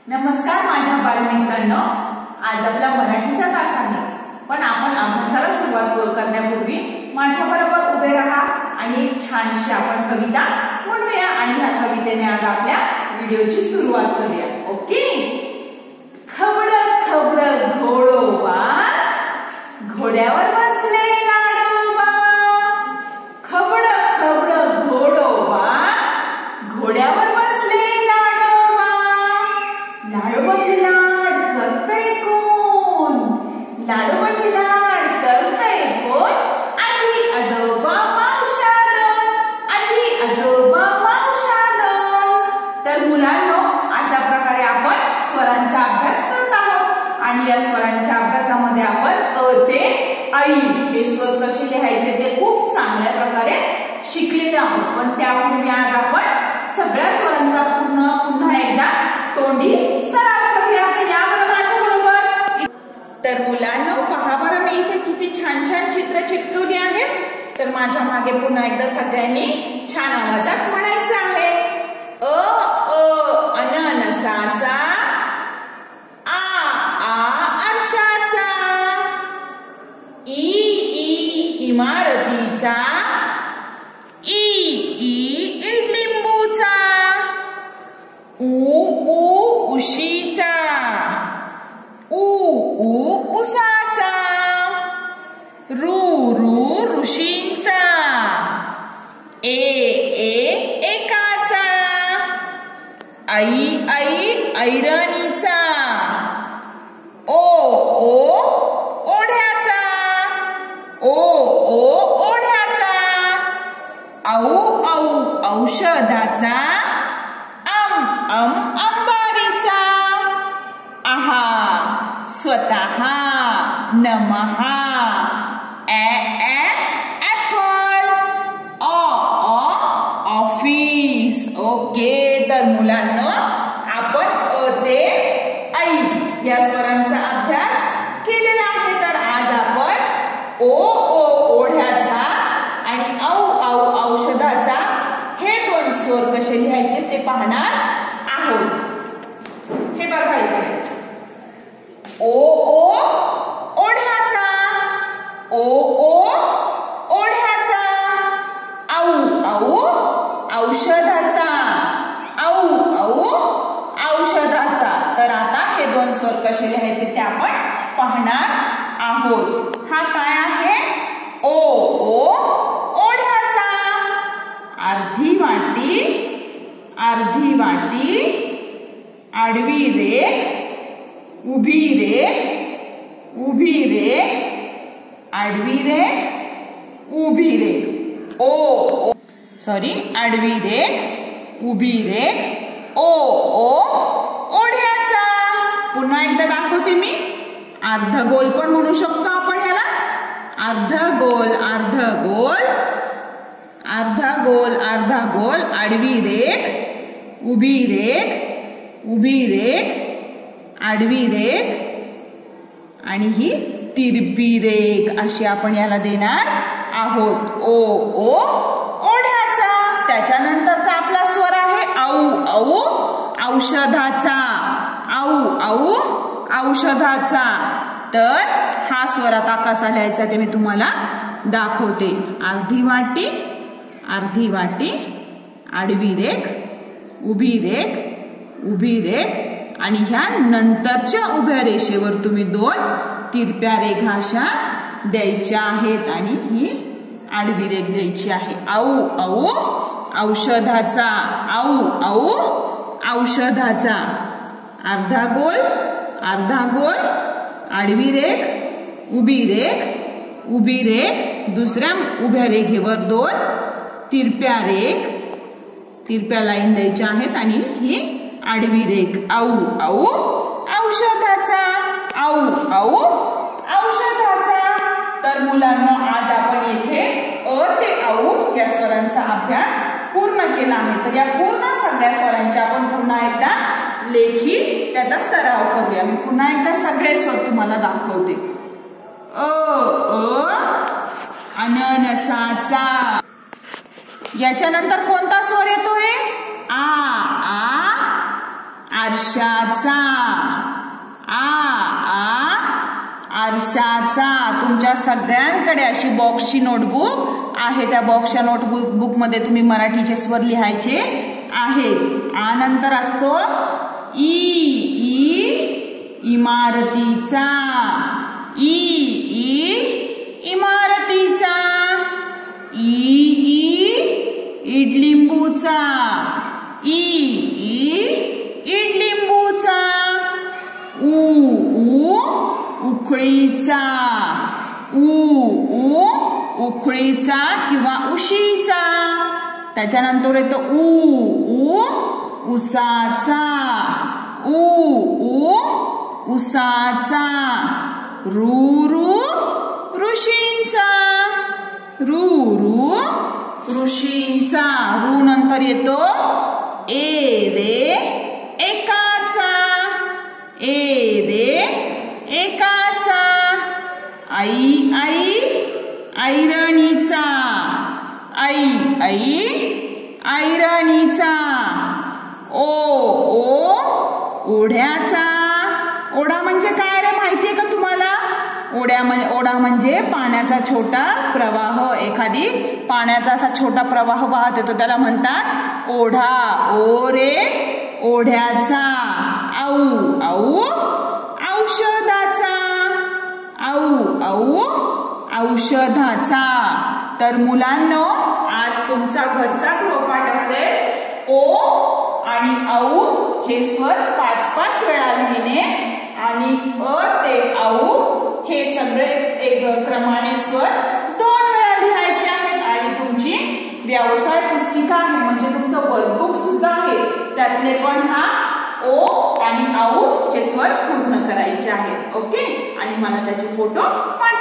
नमस्कार माझ्या बालमित्रांनो, आज आपला मराठीचा तास आहे. पण आपण अभ्यासाला सुरुवात करण्यापूर्वी माझ्याबरोबर उभे राहा आणि एक छानशी आपण कविता म्हणूया आणि ह्या कवितेने आज आपल्या व्हिडिओची सुरुवात करूया. ओके. खबड खबड घोडोबा, घोड्यावर बसले लाडोबा. खबड खबड घोडोबा, घोड्यावर बसले लाडोबा. लाडोबाचे लाड करतय कोण? लाडोबाचे लाड करतय कोण? आजी आजोबा मावशादन, आजी आजोबा मावशादन. तर मुलांनो, अशा प्रकारे आपण स्वरांचा अभ्यास करत आहोत आणि या स्वरांच्या अभ्यासामध्ये आपण अ ते ऐ हे स्वर कसे लिहायचे ते खूप चांगल्या प्रकारे शिकलेले आहोत. पण त्यापूर्वी आज आपण सगळ्या स्वरांचा पुन्हा एकदा तोंडी सराव करूया. यावर माझ्या बरोबर. तर मुलांनो, पहा बरं, मी इथे किती छान छान चित्र चिटकवली आहेत. तर माझ्या मागे पुन्हा एकदा सगळ्यांनी छान आवाजात म्हणायचं आहे. अननसाचा, आ आरशाचा, इमारतीचा, इडलिंबूचा, उशीचा, उसाचा, ऋषींचा, एकाचा, ऐरणीचा, ओढ्याचा, ओढ्याचा, औषधाचा, अंबारीचा, आहा स्वतः, नमः, ऍपल, ऑफिस. ओके. तर मुलांनो, आपण अ ते ऐ या स्वरांचा अभ्यास केलेला आहे. तर आज आपण ओढ्याचा आणि औषधाचा हे दोन स्वर कसे लिहायचे ते पाहणार आहोत. हे बघा इकडे. ओढ्याचा, ओढ्याचा, औषधाचा, औषधाचा. तर आता हे दोन स्वर कसे लिहायचे ते आपण पाहणार आहोत. हा काय आहे? ओढ्याचा. अर्धी वाटी, अर्धी वाटी, आडवी रेघ, उभी रेघ, उभी रेघ, आडवी रेघ, उभी रेघ. आडवी रेघ, उभी रेघ, ओढ्याचा. पुन्हा एकदा दाखवते मी. अर्धगोल पण म्हणू शकतो आपण याला. अर्धगोल, अर्धगोल, अर्धगोल, अर्धगोल, आडवी रेघ, उभी रेघ, उभी रेघ, आडवी रेघ आणि ही तिरपी रेघ अशी आपण याला देणार आहोत. ओढ्याचा. त्याच्यानंतरचा आपला स्वर आहे औषधाचा, औषधाचा. तर हा स्वर आता कसा लिहायचा ते मी तुम्हाला दाखवते. अर्धी वाटी, अर्धी वाटी, आडवी रेघ, उभी रेघ, उभी रेघ आणि ह्या नंतरच्या उभ्या रेषेवर तुम्ही दोन तिरप्या रेघा अशा द्यायच्या आहेत आणि ही आडवी रेघ द्यायची आहे. औषधाचा, औषधाचा. अर्धा गोल, अर्धा गोल, आडवी रेघ, उभी रेघ, उभी रेघ, दुसऱ्या उभ्या रेघेवर दोन तिरप्या रेघ, तिरप्या लाईन द्यायच्या आहेत आणि ही आडवी रेघ. औषधाचा, औषधाचा. तर मुलांना, आज आपण येथे अ ते या स्वरांचा अभ्यास पूर्ण केला आहे. तर या पूर्ण सगळ्या स्वरांच्या आपण पुन्हा एकदा लेखी त्याचा सराव करूया. मी पुन्हा एकदा सगळे स्वर तुम्हाला दाखवते. अननसाचा. याच्यानंतर कोणता स्वर येतो रे? आ आरशाचा, आरशाचा. तुमच्या सगळ्यांकडे अशी बॉक्सची नोटबुक आहे. त्या बॉक्सच्या नोटबुक मध्ये तुम्ही मराठीचे स्वर लिहायचे आहेत. आ नंतर असतो इमारतीचा, इमारतीचा. इडलिंबूचा, इडलिंबूचा. उखळीचा, उखळीचा किंवा उशीचा. त्याच्यानंतर येतो उसाचा, उसाचा. ऋषींचा, ऋषींचा. रू नंतर येतो एकाचा, एकाचा. ऐरणीचा, ऐरणीचा. ओढ्याचा. ओढा म्हणजे काय रे, माहितीये का तुम्हाला? ओढा म्हणजे पाण्याचा छोटा प्रवाह. एखादी पाण्याचा असा छोटा प्रवाह वाहत येतो त्याला म्हणतात ओढा. ओढ्याचा. औषधाचा, औषधाचा. तर मुलांनो, आज तुमचा घरचा गृहपाठ असेल ओ आणि औ हे स्वर 5-5 वेळा लिहिणे आणि अ ते औ हे सगळे एक क्रमाने स्वर 2 वेळा लिहायचे आहेत. आणि तुमची व्यवसाय पुस्तिका आहे म्हणजे तुमचं वर्कबुक सुद्धा आहे, त्यातले पण हा ओ आणि औ हे स्वर पूर्ण करायचे आहेत. ओके. आणि मला त्याचे फोटो